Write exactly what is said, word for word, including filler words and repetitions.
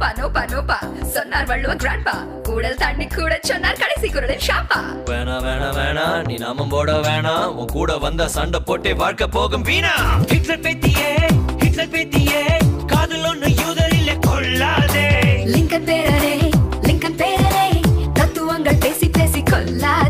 நோப்பா நோப்பா நோப்பா சொன்னார் வள்ளுவ கிராண்ட்பா கூடல் தாண்டி கூட சொன்னார் கடைசி குரலில் ஷாப்பா வேணா வேணா வேணா நீ நாமம் போட வேணா உன் கூட வந்த சண்டை போட்டே வாழ்க்கை போகும் வீணா ஹிட்லர் பேத்தியே ஹிட்லர் பேத்தியே காதல் ஒண்ணு யூதர் இல்ல கொள்ளாதே லிங்கன் பேரரே லிங்கன் பேரரே தத்துவங்கள் பேசி பேசி கொல்லா